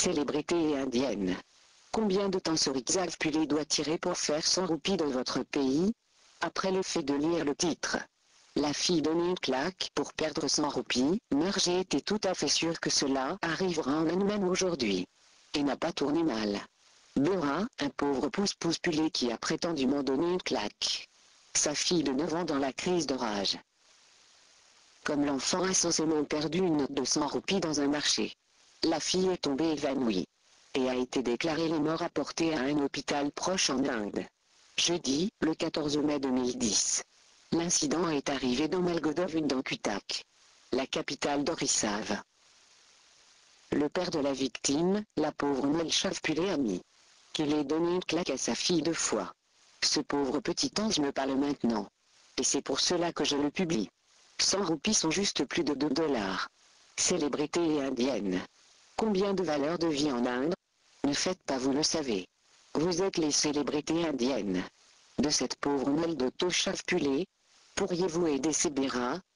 Célébrité indienne. Combien de temps Sourikzal Pule doit tirer pour faire 100 roupies dans votre pays? Après le fait de lire le titre, la fille donne une claque pour perdre 100 roupies, Mergé était tout à fait sûr que cela arrivera en elle-même aujourd'hui. Et n'a pas tourné mal. Beura, un pauvre pouce-pouce Pule qui a prétendument donné une claque. Sa fille de 9 ans dans la crise de rage. Comme l'enfant a censément perdu une note de 100 roupies dans un marché. La fille est tombée évanouie. Et a été déclarée les morts apportée à un hôpital proche en Inde. Jeudi, le 14 mai 2010. L'incident est arrivé dans Malgodov dans Cuttack, la capitale d'Orissav. Le père de la victime, la pauvre Melchav Pule a mis qu'il ait donné une claque à sa fille 2 fois. Ce pauvre petit ange me parle maintenant. Et c'est pour cela que je le publie. 100 roupies sont juste plus de 2 $. Célébrité indienne. Combien de valeurs de vie en Inde? Ne faites pas, vous le savez. Vous êtes les célébrités indiennes. De cette pauvre Mel de Toshav Pule, pourriez-vous aider ces Béras?